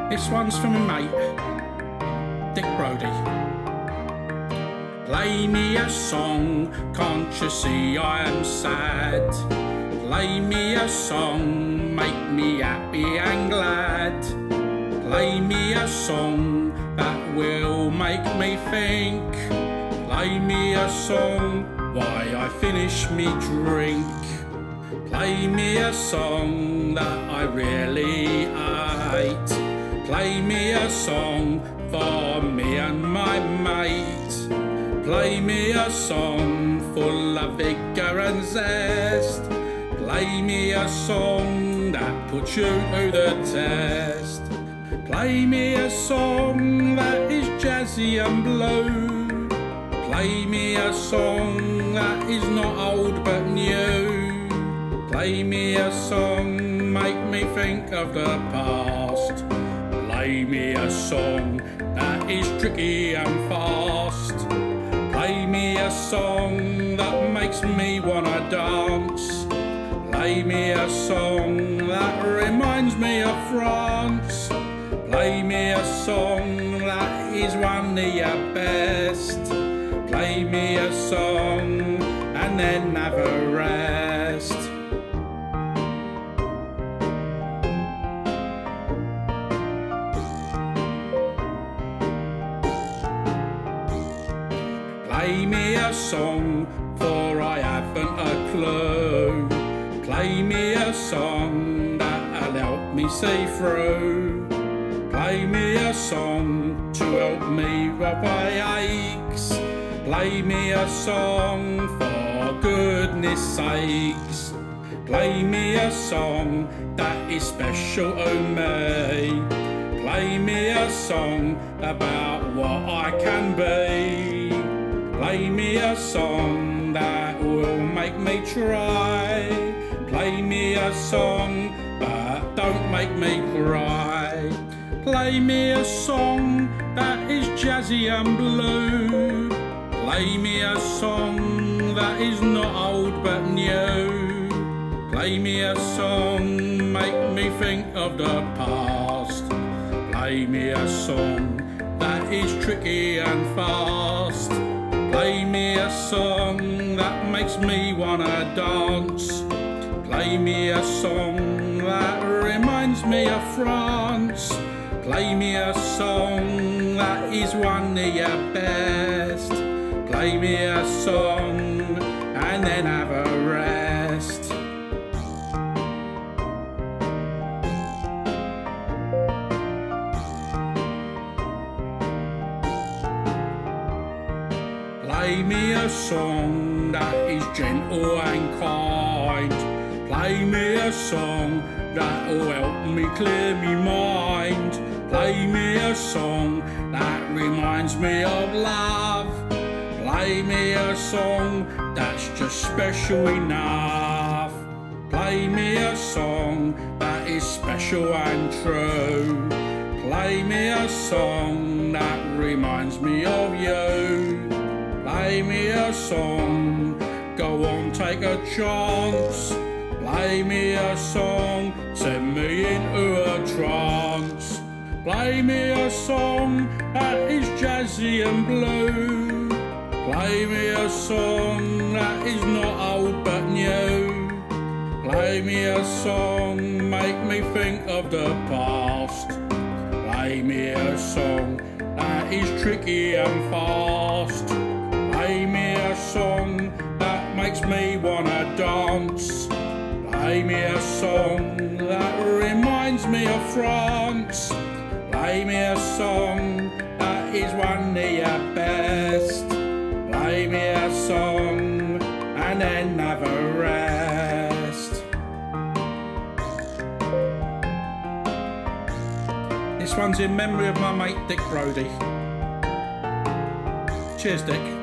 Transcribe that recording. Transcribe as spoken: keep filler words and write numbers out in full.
This one's for my mate, Dick Brodie. Play me a song, can't you see I am sad? Play me a song, make me happy and glad. Play me a song that will make me think. Play me a song, why I finish me drink. Play me a song that I really hate. Play me a song for me and my mate. Play me a song full of vigour and zest. Play me a song that puts you to the test. Play me a song that is jazzy and blue. Play me a song that is not old but new. Play me a song, make me think of the past. Play me a song that is tricky and fast. Play me a song that makes me wanna dance. Play me a song that reminds me of France. Play me a song that is one of your best. Play me a song and then have a rest. Play me a song, for I haven't a clue. Play me a song that'll help me see through. Play me a song to help me with my aches. Play me a song for goodness sakes. Play me a song that is special to me. Play me a song about what I can be. Play me a song that will make me try. Play me a song, but don't make me cry. Play me a song that is jazzy and blue. Play me a song that is not old but new. Play me a song, make me think of the past. Play me a song that is tricky and fast. Play me a song that makes me wanna dance. Play me a song that reminds me of France. Play me a song that is one of your best. Play me a song and then have a rest. Play me a song that is gentle and kind. Play me a song that'll help me clear me mind. Play me a song that reminds me of love. Play me a song that's just special enough. Play me a song that is special and true. Play me a song that reminds me of you. Play me a song, go on, take a chance. Play me a song, send me into a trance. Play me a song that is jazzy and blue. Play me a song that is not old but new. Play me a song, make me think of the past. Play me a song that is tricky and fast. Play me a song that makes me wanna dance. Play me a song that reminds me of France. Play me a song that is one of your best. Play me a song and then have a rest. This one's in memory of my mate Dick Brodie. Cheers, Dick.